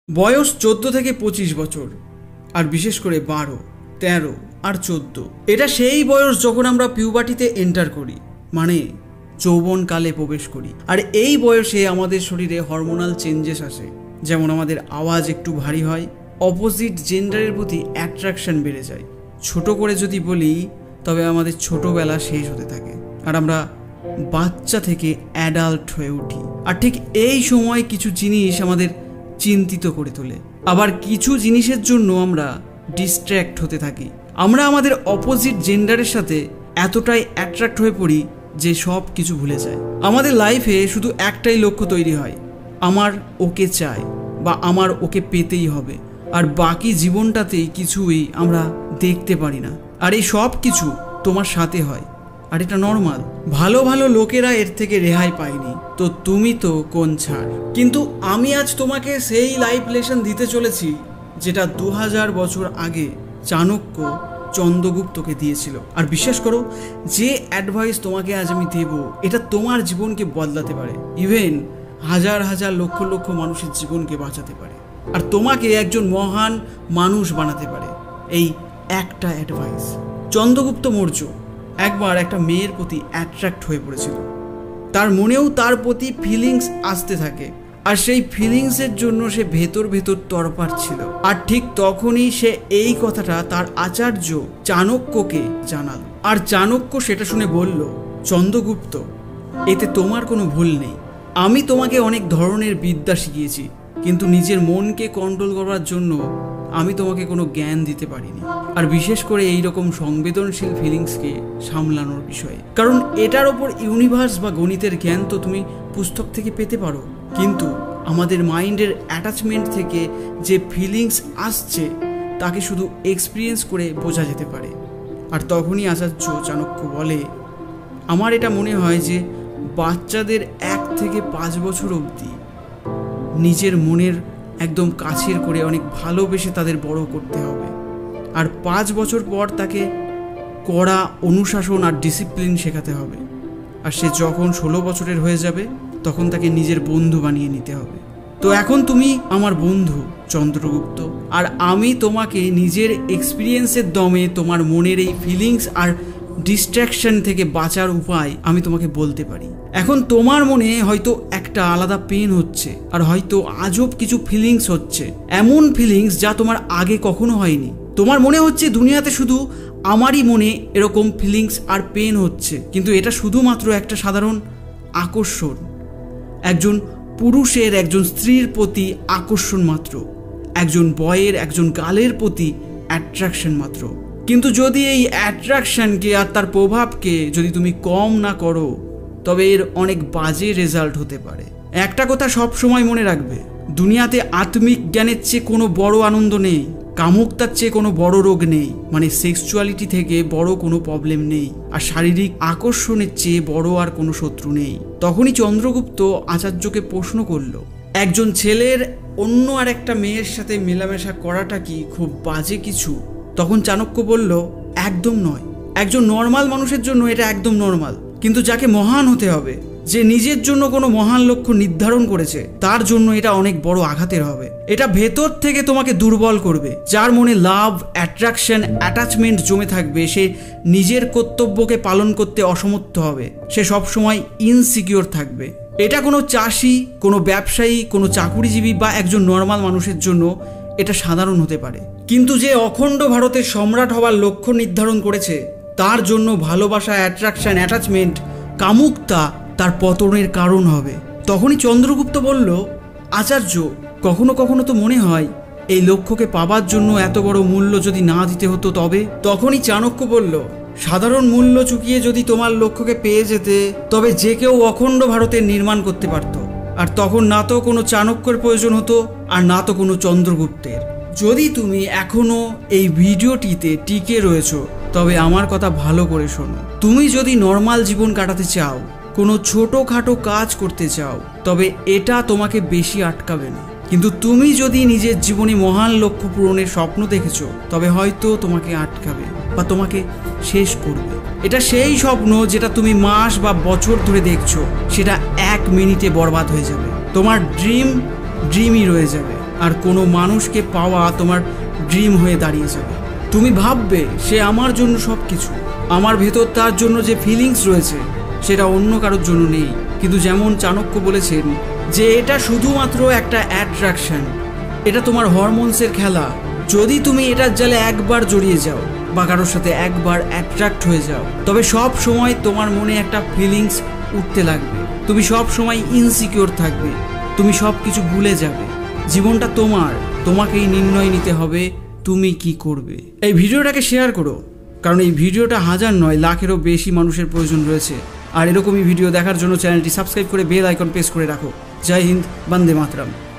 বয়স 14 থেকে 25 বছর, আর বিশেষ করে 12, 13 আর 14, এটা সেই বয়স যখন আমরা পিউবার্টিতে এন্টার করি, মানে যৌবনকালে প্রবেশ করি। আর এই বয়সে আমাদের শরীরে হরমোনাল চেঞ্জেস আসে, যেমন আমাদের আওয়াজ একটু ভারী হয়, অপোজিট জেন্ডারের প্রতি অ্যাট্রাকশন বেড়ে যায়। ছোট করে যদি বলি তবে আমাদের ছোটবেলা শেষ হতে থাকে আর আমরা বাচ্চা থেকে অ্যাডাল্ট হয়ে উঠি। আর ঠিক এই সময় কিছু জিনিস আমাদের চিন্তিত করে তোলে, আবার কিছু জিনিসের জন্য আমরা ডিস্ট্র্যাক্ট হতে থাকি। আমরা আমাদের অপোজিট জেন্ডারের সাথে এতটাই অ্যাট্রাক্ট হয়ে পড়ি যে সব কিছু ভুলে যায়। আমাদের লাইফে শুধু একটাই লক্ষ্য তৈরি হয়, আমার ওকে চাই বা আমার ওকে পেতেই হবে, আর বাকি জীবনটাতেই কিছুই আমরা দেখতে পারি না। আর এই সব কিছু তোমার সাথে হয়, আর এটা নর্মাল। ভালো ভালো লোকেরা এর থেকে রেহাই পায়নি, তো তুমি তো কোন ছাড়। কিন্তু আমি আজ তোমাকে সেই লাইফ লেসন দিতে চলেছি যেটা 2000 বছর আগে চাণক্য চন্দ্রগুপ্তকে দিয়েছিল। আর বিশ্বাস করো, যে অ্যাডভাইস তোমাকে আজ আমি দেব, এটা তোমার জীবনকে বদলাতে পারে, ইভেন হাজার হাজার লক্ষ লক্ষ মানুষের জীবনকে বাঁচাতে পারে, আর তোমাকে একজন মহান মানুষ বানাতে পারে। এই একটা অ্যাডভাইস। চন্দ্রগুপ্ত মৌর্য একবার একটা মেয়ের প্রতি অ্যাট্রাক্ট হয়ে পড়েছিল। তার মনেও তার প্রতি ফিলিংস আসতে থাকে, আর সেই ফিলিংসের জন্য সে ভেতর ভেতর তরপাড় ছিল। আর ঠিক তখনই সে এই কথাটা তার আচার্য চাণক্যকে জানালো, আর চাণক্য সেটা শুনে বলল, চন্দ্রগুপ্ত, এতে তোমার কোনো ভুল নেই। আমি তোমাকে অনেক ধরনের বিদ্যা শিখিয়েছি, কিন্তু নিজের মনকে কন্ট্রোল করার জন্য আমি তোমাকে কোনো জ্ঞান দিতে পারিনি, আর বিশেষ করে এই রকম সংবেদনশীল ফিলিংসকে সামলানোর বিষয়ে। কারণ এটার ওপর ইউনিভার্স বা গণিতের জ্ঞান তো তুমি পুস্তক থেকে পেতে পারো, কিন্তু আমাদের মাইন্ডের অ্যাটাচমেন্ট থেকে যে ফিলিংস আসছে তাকে শুধু এক্সপিরিয়েন্স করে বোঝা যেতে পারে। আর তখনই আচার্য চাণক্য বলে, আমার এটা মনে হয় যে বাচ্চাদের 1 থেকে 5 বছর অবধি নিজের মনের একদম কাছের করে অনেক ভালোবেসে তাদের বড় করতে হবে, আর 5 বছর পর তাকে কড়া অনুশাসন আর ডিসিপ্লিন শেখাতে হবে, আর সে যখন 16 বছরের হয়ে যাবে তখন তাকে নিজের বন্ধু বানিয়ে নিতে হবে। তো এখন তুমি আমার বন্ধু চন্দ্রগুপ্ত, আর আমি তোমাকে নিজের এক্সপিরিয়েন্সের দমে তোমার মনের এই ফিলিংস আর ডিস্ট্র্যাকশন থেকে বাঁচার উপায় আমি তোমাকে বলতে পারি। এখন তোমার মনে হয়তো একটা আলাদা পেন হচ্ছে, আর হয়তো আজব কিছু ফিলিংস হচ্ছে, এমন ফিলিংস যা তোমার আগে কখনো হয়নি। তোমার মনে হচ্ছে দুনিয়াতে শুধু আমারই মনে এরকম ফিলিংস আর পেন হচ্ছে, কিন্তু এটা শুধুমাত্র একটা সাধারণ আকর্ষণ, একজন পুরুষের একজন স্ত্রীর প্রতি আকর্ষণ মাত্র, একজন বয়ের একজন গালের প্রতি অ্যাট্রাকশন মাত্র। কিন্তু যদি এই অ্যাট্রাকশনকে আর তার প্রভাবকে যদি তুমি কম না করো, তবে এর অনেক বাজে রেজাল্ট হতে পারে। একটা কথা সব সময় মনে রাখবে, দুনিয়াতে আত্মিক জ্ঞানের চেয়ে কোনো বড় আনন্দ নেই, কামুকতার চেয়ে কোনো বড় রোগ নেই, মানে সেক্সুয়ালিটি থেকে বড় কোনো প্রবলেম নেই, আর শারীরিক আকর্ষণের চেয়ে বড় আর কোনো শত্রু নেই। তখনই চন্দ্রগুপ্ত আচার্যকে প্রশ্ন করল, একজন ছেলের অন্য আর একটা মেয়ের সাথে মেলামেশা করাটা কি খুব বাজে কিছু? তখন চাণক্য বলল, একদম নয়। একজন নর্মাল মানুষের জন্য এটা একদম নর্মাল, কিন্তু যাকে মহান হতে হবে, যে নিজের জন্য কোনো মহান লক্ষ্য নির্ধারণ করেছে, তার জন্য এটা অনেক বড় আঘাতের হবে। এটা ভেতর থেকে তোমাকে দুর্বল করবে। যার মনে লাভ, অ্যাট্রাকশন, অ্যাটাচমেন্ট জমে থাকবে, সে নিজের কর্তব্যকে পালন করতে অসমর্থ হবে, সে সবসময় ইনসিকিউর থাকবে। এটা কোনো চাষি, কোনো ব্যবসায়ী, কোনো চাকুরিজীবী বা একজন নর্মাল মানুষের জন্য এটা সাধারণ হতে পারে, কিন্তু যে অখণ্ড ভারতের সম্রাট হওয়ার লক্ষ্য নির্ধারণ করেছে, তার জন্য ভালোবাসা, অ্যাট্রাকশন, অ্যাটাচমেন্ট, কামুকতা তার পতনের কারণ হবে। তখনই চন্দ্রগুপ্ত বলল, আচার্য, কখনো কখনো তো মনে হয় এই লক্ষ্যকে পাবার জন্য এত বড় মূল্য যদি না দিতে হতো তবে। তখনই চাণক্য বলল, সাধারণ মূল্য চুকিয়ে যদি তোমার লক্ষ্যকে পেয়ে যেতে, তবে যে কেউ অখণ্ড ভারতের নির্মাণ করতে পারত, আর তখন না তো কোনো চাণক্যের প্রয়োজন হতো, আর না তো কোনো চন্দ্রগুপ্তের। যদি তুমি এখনো এই ভিডিওটিতে টিকে রয়েছো, তবে আমার কথা ভালো করে শোনো। তুমি যদি নর্মাল জীবন কাটাতে চাও, কোনো ছোটোখাটো কাজ করতে চাও, তবে এটা তোমাকে বেশি আটকাবে না। কিন্তু তুমি যদি নিজের জীবনে মহান লক্ষ্য পূরণের স্বপ্ন দেখেছো, তবে হয়তো তোমাকে আটকাবে বা তোমাকে শেষ করবে। এটা সেই স্বপ্ন যেটা তুমি মাস বা বছর ধরে দেখছো, সেটা 1 মিনিটে বরবাদ হয়ে যাবে। তোমার ড্রিমই রয়ে যাবে। আর কোনো মানুষকে পাওয়া তোমার ড্রিম হয়ে দাঁড়িয়ে যাবে। তুমি ভাববে সে আমার জন্য সব কিছু, আমার ভেতর তার জন্য যে ফিলিংস রয়েছে সেটা অন্য কারোর জন্য নেই। কিন্তু যেমন চাণক্য বলেছেন যে এটা শুধুমাত্র একটা অ্যাট্রাকশন, এটা তোমার হরমোনসের খেলা। যদি তুমি এটার জালে একবার জড়িয়ে যাও বা কারোর সাথে একবার অ্যাট্রাক্ট হয়ে যাও, তবে সব সময় তোমার মনে একটা ফিলিংস উঠতে লাগবে। তুমি সব সময় ইনসিকিউর থাকবে, তুমি সব কিছু ভুলে যাবে। জীবনটা তোমার, তোমাকেই নির্ণয় নিতে হবে তুমি কি করবে। এই ভিডিওটাকে শেয়ার করো, কারণ এই ভিডিওটা হাজার নয় লাখেরও বেশি মানুষের প্রয়োজন রয়েছে। আর এরকমই ভিডিও দেখার জন্য চ্যানেলটি সাবস্ক্রাইব করে বেল আইকন প্রেস করে রাখো। জয় হিন্দ, বন্দে মাতরম।